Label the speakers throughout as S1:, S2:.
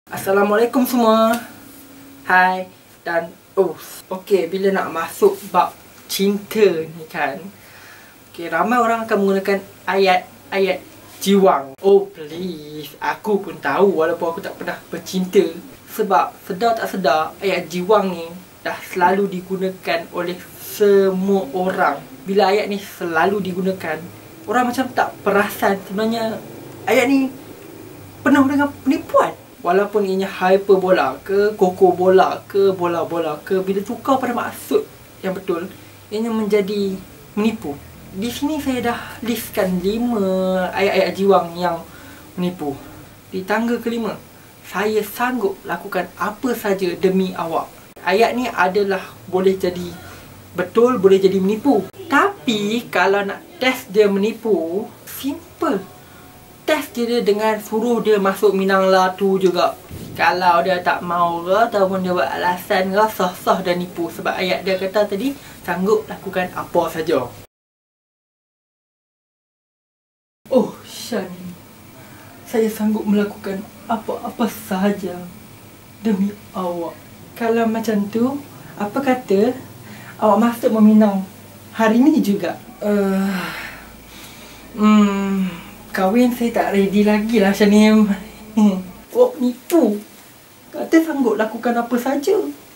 S1: Assalamualaikum semua. Hai. Dan okey, bila nak masuk bab cinta ni kan, okey, ramai orang akan menggunakan ayat jiwang. Oh please, aku pun tahu walaupun aku tak pernah bercinta. Sebab sedar tak sedar, ayat jiwang ni dah selalu digunakan oleh semua orang. Bila ayat ni selalu digunakan, orang macam tak perasan sebenarnya ayat ni penuh dengan penipuan. Walaupun ianya hyperbola ke, kokobola ke, bola-bola ke, bila tukar pada maksud yang betul, ianya menjadi menipu. Di sini saya dah listkan 5 ayat-ayat jiwang yang menipu. Di tangga kelima, saya sanggup lakukan apa saja demi awak. Ayat ni adalah boleh jadi betul, boleh jadi menipu. Tapi kalau nak test dia menipu, simple. Test dia dengan suruh dia masuk Minang Latu juga. Kalau dia tak mau ke, ataupun dia buat alasan ke, sah-sah dan nipu. Sebab ayat dia kata tadi, sanggup lakukan apa saja. Oh Shani, saya sanggup melakukan apa-apa sahaja demi awak. Kalau macam tu, apa kata awak masuk meminang hari ni juga? Kahwin saya tak ready lagi lah Shanim. Oh, nipu. Kata sanggup lakukan apa saja.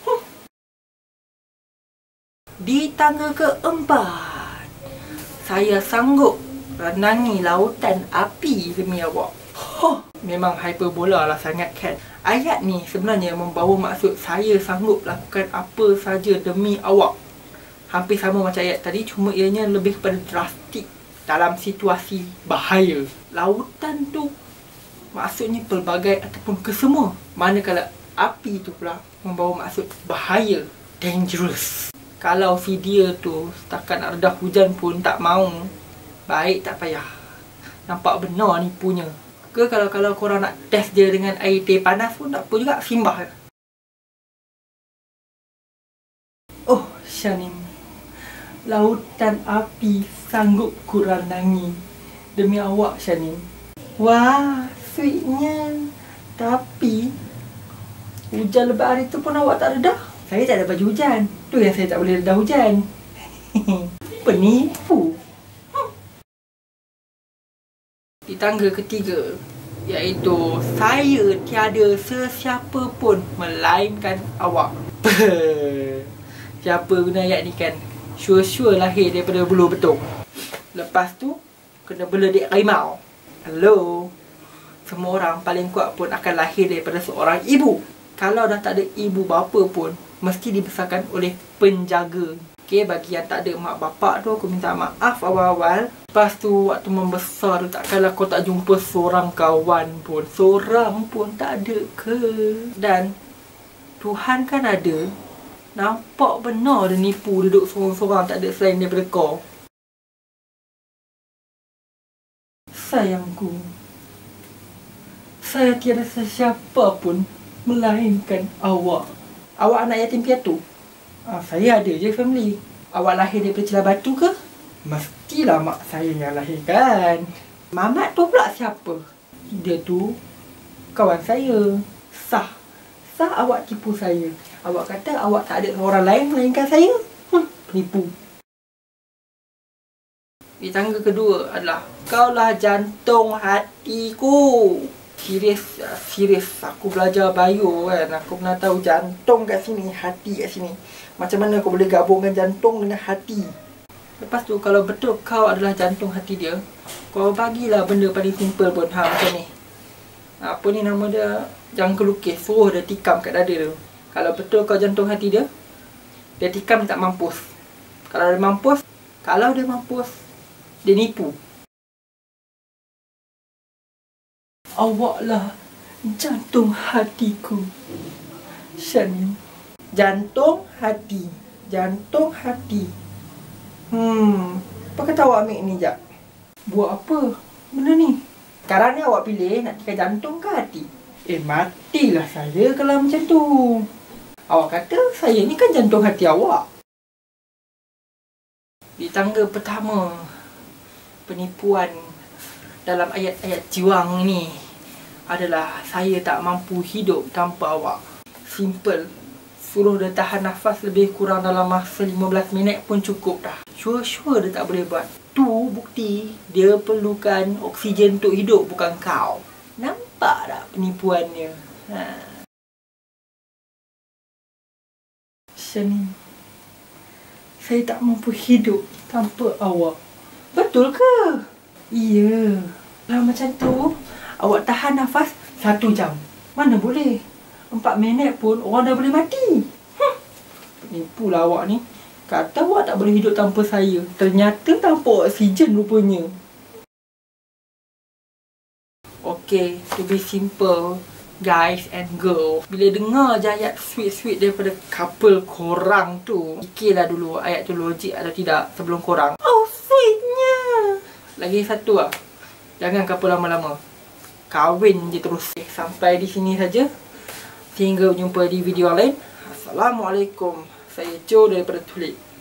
S1: Di tangga keempat, saya sanggup renangi lautan api demi awak. Memang hyperbola lah sangat kan. Ayat ni sebenarnya membawa maksud saya sanggup lakukan apa saja demi awak. Hampir sama macam ayat tadi, cuma ianya lebih kepada drastik. Dalam situasi bahaya. Lautan tu maksudnya pelbagai ataupun kesemua. Manakala api tu pula membawa maksud bahaya, dangerous. Kalau si dia tu setakat nak redah hujan pun tak mau, baik tak payah. Nampak benar nipunya. Ke kalau korang nak test dia dengan air teh panas pun tak apa juga, simbah. Oh Shanim, lautan api sanggup kurandangi demi awak Shanim. Wah, sweetnya. Tapi hujan lebat hari tu pun awak tak redah. Saya tak ada baju hujan. Tu yang saya tak boleh redah hujan. Penipu. Di tangga ketiga, iaitu saya tiada sesiapa pun melainkan awak. Siapa guna ayat ni kan? Sure lahir daripada bulu betung. Lepas tu kena beledik harimau. Hello. Semua orang paling kuat pun akan lahir daripada seorang ibu. Kalau dah tak ada ibu bapa pun, mesti dibesarkan oleh penjaga. Okay, bagi yang tak ada mak bapak tu, aku minta maaf awal-awal. Lepas tu waktu membesar tu, takkanlah kau tak jumpa seorang kawan pun. Seorang pun tak ada ke? Dan Tuhan kan ada. Nampak benar dia nipu duduk sorang-sorang, tak ada selain daripada kau. Sayangku, saya tiada sesiapa pun melainkan awak. Awak anak yatim piatu? Saya ada je family. Awak lahir daripada celah batu ke? Mestilah mak saya yang lahirkan. Mamat tu pula siapa? Dia tu kawan saya. Sah awak tipu saya. Awak kata awak tak ada orang lain melainkan saya. Penipu. Di tangga kedua adalah kaulah jantung hatiku. Serius. Aku belajar bio kan. Aku pernah tahu jantung kat sini, hati kat sini. Macam mana aku boleh gabungkan jantung dengan hati? Lepas tu kalau betul kau adalah jantung hati dia, kau bagilah benda paling simple pun. Macam ni. Apa ni nama dia? Jangan kelukis. Suruh dia tikam kat dada dia. Kalau betul kau jantung hati dia, dia tikam tak mampus. Kalau dia mampus, dia nipu. Awaklah jantung hatiku, Shanim. Jantung hati. Apa kata awak ambil ni jap? Buat apa benda ni? Sekarang ni awak pilih nak tikam jantung ke hati? Matilah saya kalau macam tu. Awak kata saya ni kan jantung hati awak. Di tangga pertama, penipuan dalam ayat-ayat jiwang ni adalah saya tak mampu hidup tanpa awak. Simple. Suruh dia tahan nafas lebih kurang dalam masa 15 minit pun cukup dah. Sure dia tak boleh buat. Tu bukti dia perlukan oksigen untuk hidup, bukan kau. Nampak tak penipuannya? Shani, saya tak mampu hidup tanpa awak. Betul ke? Iya. Kalau macam tu, awak tahan nafas 1 jam. Mana boleh? 4 minit pun orang dah boleh mati. Penipulah awak ni. Kata awak tak boleh hidup tanpa saya. Ternyata tanpa oksigen rupanya. Okay, to be simple, guys and girls, bila dengar je ayat sweet-sweet daripada couple korang tu, fikirlah dulu ayat tu logik atau tidak sebelum korang. Oh, sweetnya. Lagi satu lah, jangan couple lama-lama, kahwin je terus. Sampai di sini saja. Sehingga berjumpa di video lain. Assalamualaikum. Saya Joe daripada Tulik.